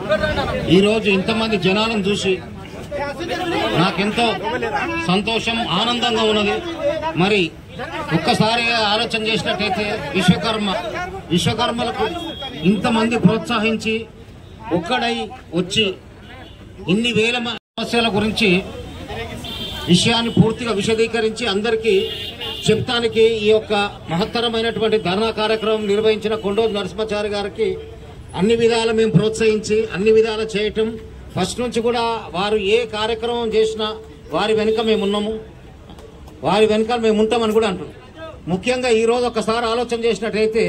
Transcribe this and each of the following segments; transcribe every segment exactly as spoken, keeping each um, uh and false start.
ఈరోజు ఇంతమంది జనాలను చూసి నాకెంతో సంతోషం, ఆనందంగా ఉన్నది. మరి ఒక్కసారి ఆలోచన చేసినట్టయితే విశ్వకర్మ విశ్వకర్మలకు ఇంతమంది ప్రోత్సహించి ఒక్కడై వచ్చి ఇన్ని వేల సమస్యల గురించి విషయాన్ని పూర్తిగా విశదీకరించి అందరికీ చెప్తానికి ఈ యొక్క మహత్తరమైనటువంటి ధర్నా కార్యక్రమం నిర్వహించిన కొండోజు నరసింహాచారి గారికి అన్ని విధాలు మేము ప్రోత్సహించి అన్ని విధాలు చేయటం, ఫస్ట్ నుంచి కూడా వారు ఏ కార్యక్రమం చేసినా వారి వెనుక మేము ఉన్నాము, వారి వెనుక మేము ఉంటామని కూడా అంటున్నాం. ముఖ్యంగా ఈరోజు ఒకసారి ఆలోచన చేసినట్టయితే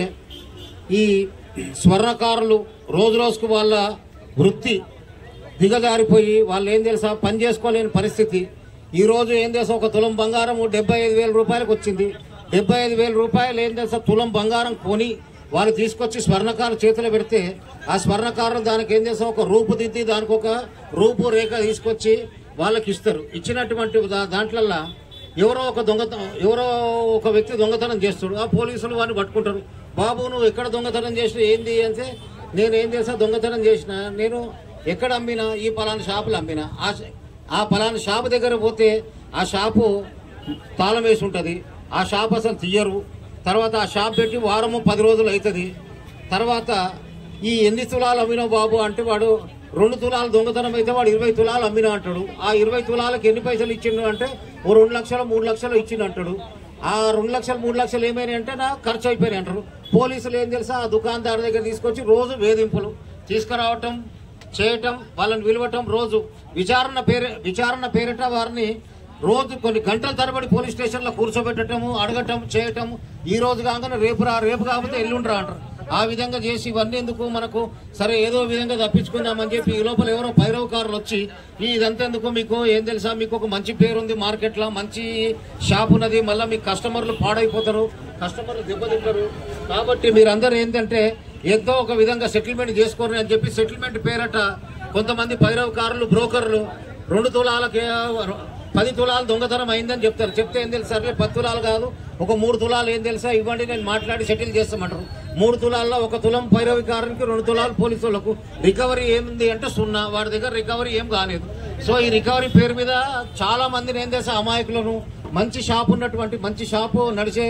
ఈ స్వర్ణకారులు రోజు రోజుకు వాళ్ళ వృత్తి దిగజారిపోయి వాళ్ళు ఏం తెలుసా పని చేసుకోలేని పరిస్థితి. ఈ రోజు ఏం తెలుసా ఒక తులం బంగారం డెబ్బై ఐదు వేల రూపాయలకు వచ్చింది. డెబ్బై ఐదు వేల రూపాయలు ఏం తెలుసా తులం బంగారం కొని వాళ్ళు తీసుకొచ్చి స్వర్ణకారు చేతిలో పెడితే ఆ స్వర్ణకారులు దానికి ఏం చేస్తాం ఒక రూపుదిద్ది దానికి ఒక రూపురేఖ తీసుకొచ్చి వాళ్ళకి ఇస్తారు. ఇచ్చినటువంటి దాంట్లల్లో ఎవరో ఒక దొంగతనం ఎవరో ఒక వ్యక్తి దొంగతనం చేస్తాడు. ఆ పోలీసులు వాడిని పట్టుకుంటారు. బాబు నువ్వు ఎక్కడ దొంగతనం చేసినా ఏంది అంటే నేను ఏం చేసా దొంగతనం చేసిన నేను ఎక్కడ అమ్మినా ఈ పలానా షాపులు అమ్మినా. ఆ పలానా షాపు దగ్గర పోతే ఆ షాపు తాళం వేసి ఉంటుంది. ఆ షాప్ అసలు తీయరు. తర్వాత ఆ షాప్ పెట్టి వారము పది రోజులు అవుతుంది. తర్వాత ఈ ఎన్ని తులాలు అమ్మినావు బాబు అంటే వాడు రెండు తులాలు దొంగతనం అయితే వాడు ఇరవై తులాలు అమ్మినా అంటాడు. ఆ ఇరవై తులాలకు ఎన్ని పైసలు ఇచ్చిండు అంటే ఓ రెండు లక్షలు మూడు లక్షలు ఇచ్చిండు అంటాడు. ఆ రెండు లక్షలు మూడు లక్షలు ఏమైనా అంటే నా ఖర్చు అయిపోయినాయి అంటారు. పోలీసులు ఏం తెలుసా ఆ దుకాణదారు దగ్గర తీసుకొచ్చి రోజు వేధింపులు తీసుకురావటం చేయటం, వాళ్ళని విలువటం, రోజు విచారణ పేరు విచారణ పేరిట వారిని రోజు కొన్ని గంటల తరబడి పోలీస్ స్టేషన్ లో కూర్చోబెట్టడము, అడగటం, చేయటం. ఈ రోజు కాగానే రేపు రా రేపు కాకపోతే ఎల్లుండ్రా అంటారు. ఆ విధంగా చేసి ఇవన్నీ ఎందుకు మనకు సరే ఏదో విధంగా తప్పించుకుందామని చెప్పి ఈ లోపల ఎవరో పైరవకారులు వచ్చి ఈ ఇదంతా ఎందుకు మీకు ఏం తెలుసా మీకు ఒక మంచి పేరుంది మార్కెట్ లో, మంచి షాప్ ఉన్నది, మళ్ళీ మీకు కస్టమర్లు పాడైపోతారు, కస్టమర్లు దెబ్బతింటారు. కాబట్టి మీరందరూ ఏంటంటే ఏదో ఒక విధంగా సెటిల్మెంట్ చేసుకోరు అని చెప్పి సెటిల్మెంట్ పేరట కొంతమంది పైరవకారులు బ్రోకర్లు రెండు తులాలకే పది తులాలు దొంగతనం అయిందని చెప్తారు. చెప్తే ఏం తెలుసు సరే పది తులాలు కాదు ఒక మూడు తులాలు ఏం తెలుసా ఇవ్వండి నేను మాట్లాడి సెటిల్ చేస్తామంటారు. మూడు తులాల్లో ఒక తులం పైరవికారానికి రెండు తులాలు పోలీసులకు. రికవరీ ఏముంది అంటే సున్నా. వాడి దగ్గర రికవరీ ఏం కాలేదు. సో ఈ రికవరీ పేరు మీద చాలా మందిని ఏం చేస్తా అమాయకులను మంచి షాప్ ఉన్నటువంటి మంచి షాపు నడిచే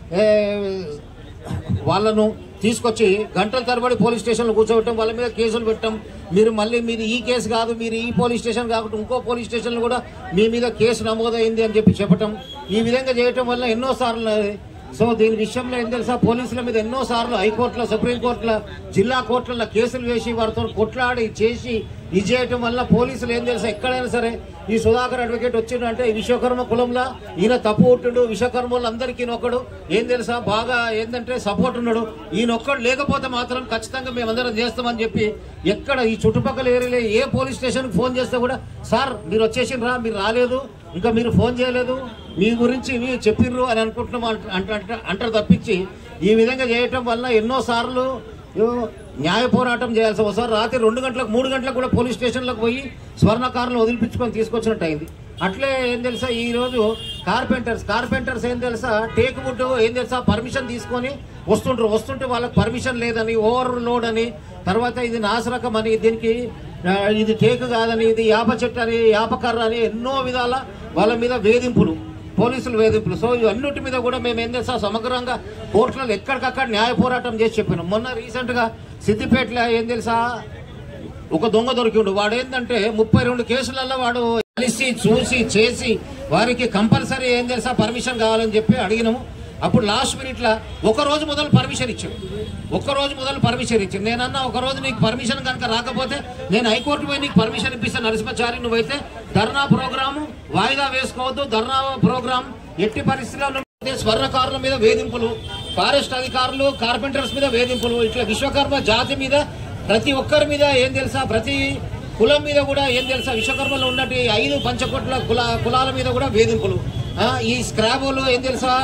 వాళ్ళను తీసుకొచ్చి గంటల తరబడి పోలీస్ స్టేషన్లో కూర్చోబెట్టడం, వాళ్ళ మీద కేసులు పెట్టడం. మీరు మళ్ళీ మీది ఈ కేసు కాదు, మీరు ఈ పోలీస్ స్టేషన్ కాకుండా ఇంకో పోలీస్ స్టేషన్లో కూడా మీ మీద కేసు నమోదైంది అని చెప్పి చెప్పటం. ఈ విధంగా చేయటం వల్ల ఎన్నోసార్లు సో దీని విషయంలో ఏం తెలుసా పోలీసుల మీద ఎన్నోసార్లు హైకోర్టులో, సుప్రీంకోర్టులో, జిల్లా కోర్టులలో కేసులు వేసి వారితో కొట్లాడి చేసి ఇది చేయటం వల్ల పోలీసులు ఏం తెలుసా ఎక్కడైనా సరే ఈ సుధాకర్ అడ్వకేట్ వచ్చిండంటే ఈ విశ్వకర్మ కులంలో ఈయన తప్పు ఉంటుడు, విశ్వకర్మలు అందరికీ ఈయనొక్కడు ఏం తెలుసా బాగా ఏంటంటే సపోర్ట్ ఉన్నాడు, ఈయనొక్కడు లేకపోతే మాత్రం ఖచ్చితంగా మేమందరం చేస్తామని చెప్పి ఎక్కడ ఈ చుట్టుపక్కల ఏరియాలో ఏ పోలీస్ స్టేషన్కి ఫోన్ చేస్తే కూడా సార్ మీరు వచ్చేసిండ్రా, మీరు రాలేదు, ఇంకా మీరు ఫోన్ చేయలేదు, మీ గురించి ఇవి చెప్పిర్రు అని అనుకుంటున్నాం అంట అంటారు తప్పించి ఈ విధంగా చేయటం వల్ల ఎన్నోసార్లు న్యాయ పోరాటం చేయాల్సి ఒకసారి రాత్రి రెండు గంటలకు మూడు గంటలకు కూడా పోలీస్ స్టేషన్లకు పోయి స్వర్ణకారులు వదిలిపించుకొని తీసుకొచ్చినట్టు అయింది. అట్లే ఏం తెలుసా ఈరోజు కార్పెంటర్స్ కార్పెంటర్స్ ఏం తెలుసా టేక్ వుడ్ ఏం తెలుసా పర్మిషన్ తీసుకొని వస్తుంటారు. వస్తుంటే వాళ్ళకి పర్మిషన్ లేదని, ఓవర్ లోడ్ అని, తర్వాత ఇది నాశరకం అని, దీనికి ఇది టేక్ కాదని, ఇది యాప చెట్టు అని, యాపకర్ర అని ఎన్నో విధాల వాళ్ళ మీద వేధింపులు, పోలీసులు వేధింపులు. సో ఇవన్నిటి మీద కూడా మేము ఏం చేస్తాం సమగ్రంగా కోర్టులలో ఎక్కడికక్కడ న్యాయ పోరాటం చేసి చెప్పినాం. మొన్న రీసెంట్గా సిద్దిపేటలో ఏం తెలుసా ఒక దొంగ దొరికిండు. వాడు ఏంటంటే ముప్పై రెండు కేసులలో వాడు కలిసి చూసి చేసి వారికి కంపల్సరీ ఏం తెలుసా పర్మిషన్ కావాలని చెప్పి అడిగినాము. అప్పుడు లాస్ట్ మినిట్లో ఒక రోజు మొదలు పర్మిషన్ ఇచ్చాడు. ఒక్క రోజు మొదలు పర్మిషన్ ఇచ్చింది. నేనన్నా ఒక రోజు నీకు పర్మిషన్ కనుక రాకపోతే నేను హైకోర్టు పోయి నీకు పర్మిషన్ ఇప్పిస్తాను నరసింహాచారి, నువ్వైతే ధర్నా ప్రోగ్రాము వాయిదా వేసుకోవద్దు, ధర్నా ప్రోగ్రాం ఎట్టి పరిస్థితుల్లో. స్వర్ణకారుల మీద వేధింపులు, ఫారెస్ట్ అధికారులు కార్పెంటర్స్ మీద వేధింపులు, ఇట్లా విశ్వకర్మ జాతి మీద ప్రతి ఒక్కరి మీద ఏం తెలుసా ప్రతి కులం మీద కూడా ఏం తెలుసా విశ్వకర్మలో ఉన్నట్టు ఐదు పంచకోట్ల కుల కులాల మీద కూడా వేధింపులు. ఈ స్క్రాబోలు ఏం తెలుసా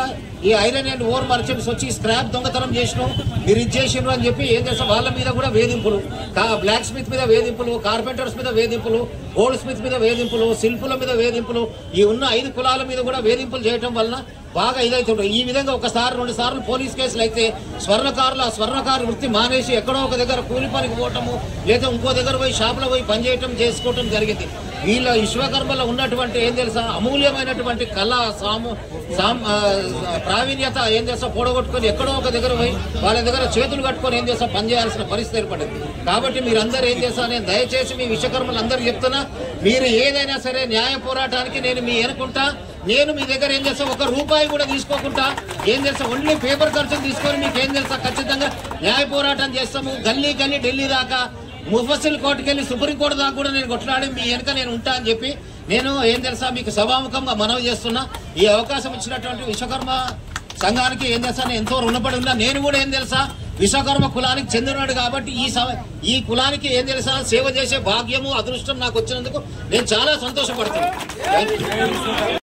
ఈ ఐరన్ అండ్ ఓర్ మర్చెంట్స్ వచ్చి స్క్రాప్ దొంగతనం చేసినాం, మీరు ఇది చేసినారు అని చెప్పి ఏం చేస్తాం, వాళ్ళ మీద కూడా వేధింపులు, బ్లాక్ స్మిత్ మీద వేధింపులు, కార్పెంటర్స్ మీద వేధింపులు, గోల్డ్ స్మిత్ మీద వేధింపులు, శిల్పుల మీద వేధింపులు, ఈ ఉన్న ఐదు కులాల మీద కూడా వేధింపులు చేయడం వలన బాగా ఇదవుతుంటాయి. ఈ విధంగా ఒకసారి రెండు సార్లు పోలీస్ కేసులు అయితే స్వర్ణకారులు ఆ స్వర్ణకారు వృత్తి మానేసి ఎక్కడో ఒక దగ్గర కూలి పనికి పోవటము, లేదా ఇంకో దగ్గర పోయి షాపులో పోయి పనిచేయటం చేసుకోవటం జరిగింది. వీళ్ళ విశ్వకర్మలో ఉన్నటువంటి ఏం తెలుసా, అమూల్యమైనటువంటి కళ సాము ప్రావీణ్యత ఏం చేస్తా పొడగొట్టుకొని ఎక్కడో ఒక దగ్గర పోయి వాళ్ళ దగ్గర చేతులు కట్టుకొని ఏం చేస్తా పనిచేయాల్సిన పరిస్థితి ఏర్పడింది. కాబట్టి మీరందరూ ఏం చేస్తా, నేను దయచేసి మీ విశ్వకర్మలు అందరూ చెప్తున్నా, మీరు ఏదైనా సరే న్యాయ పోరాటానికి నేను మీ అనుకుంటా. నేను మీ దగ్గర ఏం చేస్తా, ఒక రూపాయి కూడా తీసుకోకుండా ఏం చేస్తా, ఓన్లీ పేపర్ ఖర్చులు తీసుకొని మీకు ఏం చేస్తా ఖచ్చితంగా న్యాయ పోరాటం చేస్తాము. గల్లీ గల్లీ ఢిల్లీ దాకా, ముఫస్సిల్ కోర్టుకి వెళ్ళి సుప్రీంకోర్టు దాకా కూడా నేను కొట్లాడి మీ వెనుక నేను ఉంటా అని చెప్పి నేను ఏం తెలుసా మీకు సభాముఖంగా మనవి చేస్తున్నా. ఈ అవకాశం ఇచ్చినటువంటి విశ్వకర్మ సంఘానికి ఏం చేస్తా ఎంతో రుణపడి ఉన్నా. నేను కూడా ఏం తెలుసా విశ్వకర్మ కులానికి చెందినాడు కాబట్టి ఈ ఈ కులానికి ఏం తెలుసా సేవ చేసే భాగ్యము అదృష్టం నాకు వచ్చినందుకు నేను చాలా సంతోషపడుతున్నాను.